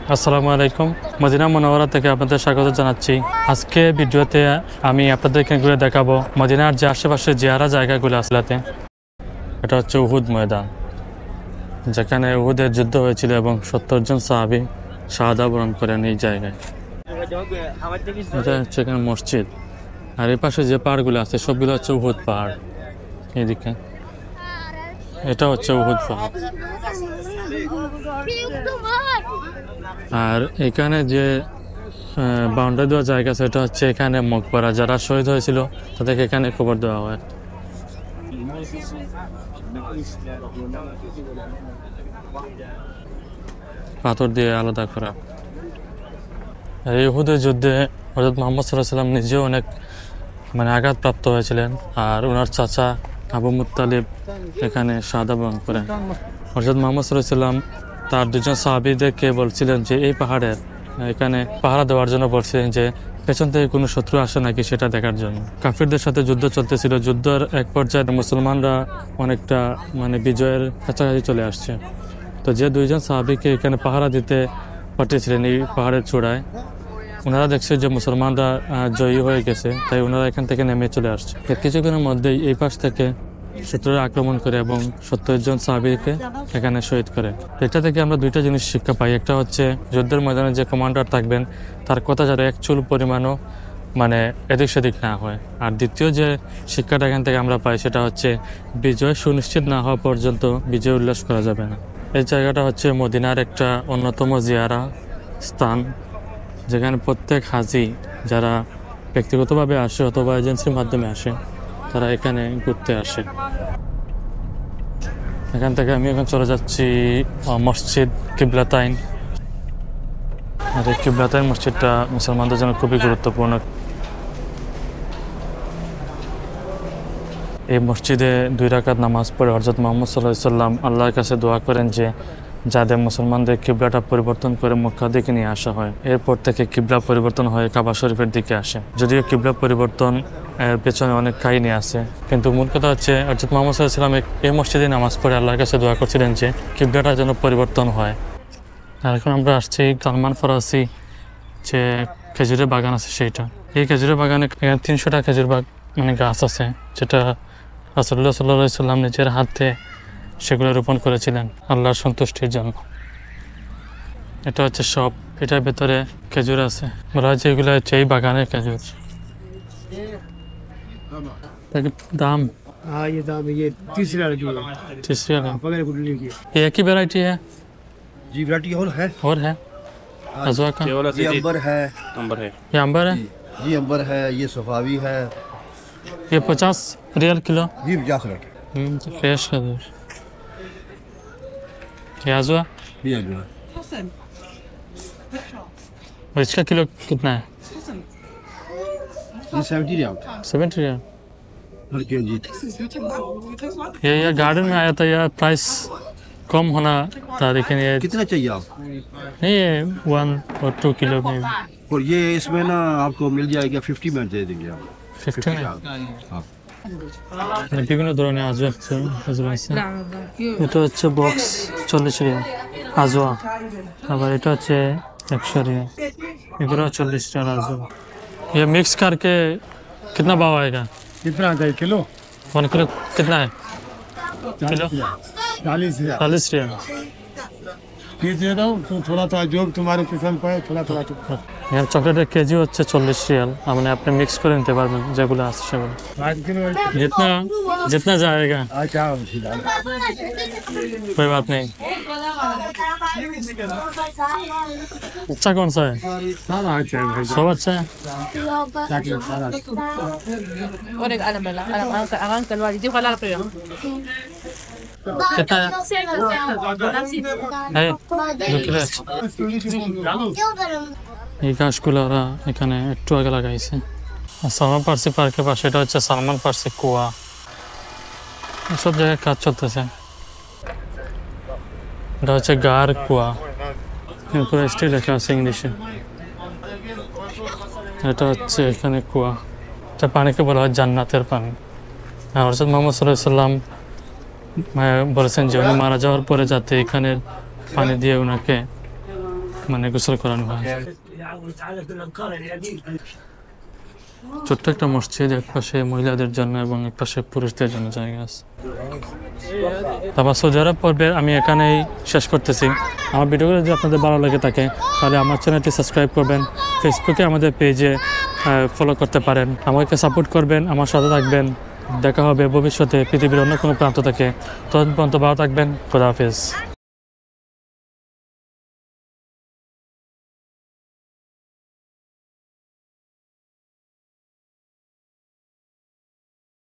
আসসালামু আলাইকুম। মদিনা মুনাওয়ারা থেকে আপনাদের স্বাগত জানাচ্ছি। আজকে ভিডিওতে আমি আপনাদেরকে ঘুরে দেখাবো মদিনার যে আশেপাশে জিয়ারা জায়গাগুলো আসলাতে। এটা হচ্ছে উহুদ ময়দান, যেখানে উহুদের যুদ্ধ হয়েছিল এবং 70 জন সাহাবী শাহাদা বরণ করেন এই জায়গায়। এটা হচ্ছে এখানে মসজিদ, আর এই পাশে যে পাহাড়গুলো আছে সবগুলো হচ্ছে উহুদ পাহাড়। এদিকে এটা হচ্ছে উহুদ পাহাড়। আর এখানে যে বাউন্ডারি দেওয়া জায়গা সেটা হচ্ছে এখানে মকবরা, যারা শহীদ হয়েছিল তাদেরকে এখানে কবর দেওয়া হয়। পাথর দিয়ে আলাদা করা। এই উহুদের যুদ্ধে হযরত মুহাম্মদ সাল্লাল্লাহু আলাইহি ওয়াসাল্লাম নিজেও অনেক আঘাতপ্রাপ্ত হয়েছিলেন, আর ওনার চাচা আবু মুত্তালিব এখানে শাহাদা বরণ করেন। হযরত মুহাম্মদ সাল্লাল্লাহু আলাইহি ওয়াসাল্লাম তার দুজন সাহাবীদেরকে বলছিলেন যে এই পাহাড়ের এখানে পাহারা দেওয়ার জন্য বলছিলেন যে পেছন থেকে কোনো শত্রু আসে নাকি সেটা দেখার জন্য। কাফিরদের সাথে যুদ্ধ চলতেছিল। যুদ্ধের এক পর্যায়ে মুসলমানরা অনেকটা বিজয়ের কাছাকাছি চলে আসছে। তো যে দুইজন সাহাবীকে এখানে পাহারা দিতে পাঠিয়েছিলেন এই পাহাড়ের চূড়ায়, ওনারা দেখছে যে মুসলমানরা জয়ী হয়ে গেছে, তাই ওনারা এখান থেকে নেমে চলে আসছে। এর কিছুক্ষণের মধ্যেই এই পাশ থেকে শত্রুরা আক্রমণ করে এবং 70 জন সাহাবীকে এখানে শহীদ করে। এটা থেকে আমরা দুইটা জিনিস শিক্ষা পাই। একটা হচ্ছে যুদ্ধের ময়দানে যে কমান্ডার থাকবেন তার কথা যারা এক চুল পরিমাণও এদিক সেদিক না হয়। আর দ্বিতীয় যে শিক্ষাটা এখান থেকে আমরা পাই সেটা হচ্ছে বিজয় সুনিশ্চিত না হওয়া পর্যন্ত বিজয় উল্লাস করা যাবে না। এই জায়গাটা হচ্ছে মদিনার একটা অন্যতম জিয়ারা স্থান, যেখানে প্রত্যেক হাজি যারা ব্যক্তিগতভাবে আসে অথবা এজেন্সির মাধ্যমে আসে তারা এখানে ঘুরতে আসে। এখান থেকে আমি এখন চলে যাচ্ছি মসজিদ কিবলাতাইন। আর এই কিবলাতাইন মসজিদটা মুসলমানদের জন্য খুবই গুরুত্বপূর্ণ। এই মসজিদে 2 রাকাত নামাজ পড়ে হযরত মুহাম্মদ সাল্লাল্লাহু আলাইহি ওয়াসাল্লাম আল্লাহর কাছে দোয়া করেন যে যাদের মুসলমানদের কিবলাটা পরিবর্তন করে মক্কা দিকে নিয়ে আসা হয়। এরপর থেকে কিবলা পরিবর্তন হয়ে কাবা শরীফের দিকে আসে। যদিও কিবলা পরিবর্তন এর পেছনে অনেক কাহিনী আছে, কিন্তু মূল কথা হচ্ছে হযরত মুহাম্মদ সাল্লাল্লাহু আলাইহি ওয়াসাল্লাম এই মসজিদে নামাজ পড়ে আল্লাহর কাছে দোয়া করছিলেন যে কিবলাটা যেন পরিবর্তন হয়। আর এখন আমরা আসছি সালমান ফারাসি যে খেজুরের বাগান আছে সেইটা। এই খেজুরের বাগানে 300টা খেজুর গাছ আছে, যেটা রাসূলুল্লাহ সাল্লাল্লাহু আলাইহি ওয়াসাল্লাম নিজের হাতে সেগুলো রোপণ করেছিলেন আল্লাহর সন্তুষ্টির জন্য। এটা হচ্ছে সব, এটার ভেতরে খেজুর আছে। বলা হচ্ছে এগুলো হচ্ছে এই বাগানের খেজুর। दाम? हाँ ये दाम ये 30 रियाल की है। 30 रियाल है। पकड़ गुड की ये एक ही वैरायटी है? जी वैरायटी और है अजवा का? ये अंबर है। ये अंबर है? जी अंबर है, ये सफावी है। ये 50 रियाल किलो? जी 50 रियाल। फ्रेश खजूर। ये अजवा? ये अंबर और इसका किलो कितना है? ये 70 रियाल। 70 रियाल। हर के जी ये गार्डन में आया था, या प्राइस कम होना था, लेकिन ये कितना चाहिए आप? नहीं, ये 1 और 2 किलो में और ये इसमें ना आपको मिल जाएगा 50 में दे देंगे आप। 50 में हाँ বিভিন্ন ধরনের আজওয়া আছে। এটা হচ্ছে বক্স 40 রিয়াল আজওয়া, আবার এটা হচ্ছে 100 रियाल। एगुलो 40 रियाल आजवा। ये मिक्स करके कितना भाव आएगा? कितना आता है किलो? 1 किलो कितना है? Kilo 40 riyal. 40 रियाल। पीस दे दो तो थोड़ा थोड़ा जो तुम्हारे पसंद पड़े थोड़ा थोड़ा तो यहाँ चॉकलेटेर केजी হচ্ছে 40 रियाल। আপনি মিক্স করে নিতে পারবেন যেগুলো আছে সেগুলো। 5 किलो जितना जितना जाएगा अच्छा कोई बात नहीं। अच्छा कौन सा है? सारा अच्छा है भाई। सब अच्छा है। चॉकलेट सारा Oreg alam bala, alam kalwali di wala pero. कितना है? 2 किलो আছে। এই গাছগুলো ওরা এখানে একটু আগে লাগাইছে। আর সালমান ফার্সি পার্কের পাশে এটা হচ্ছে সালমান ফার্সি কুয়া। সব জায়গায় কাজ চলতেছে। এটা হচ্ছে গার কুয়া, পুরো স্টিল লেখা আছে ইংলিশে। এটা হচ্ছে এখানে কুয়া, এটা পানিকে বলা হয় জান্নাতের পানি। আর হযরত মুহাম্মদ সাল্লাল্লাহু আলাইহি ওয়াসাল্লাম বলেছেন যে উনি মারা যাওয়ার পরে যাতে এখানের পানি দিয়ে ওনাকে মানে গোসল করানো হয়। ছোট্ট একটা মসজিদ, এক পাশে মহিলাদের জন্য এবং এক পাশে পুরুষদের জন্য জায়গা আছে। তারপর সৌদি আরব পর্বে আমি এখানেই শেষ করতেছি। আমার ভিডিওগুলো যদি আপনাদের ভালো লাগে থাকে তাহলে আমার চ্যানেলটি সাবস্ক্রাইব করবেন, ফেসবুকে আমাদের পেজে ফলো করতে পারেন, আমাকে সাপোর্ট করবেন, আমার সাথে থাকবেন। দেখা হবে ভবিষ্যতে পৃথিবীর অন্য কোনো প্রান্ত থেকে। ততক্ষণ পর্যন্ত ভালো থাকবেন। খোদা হাফেজ।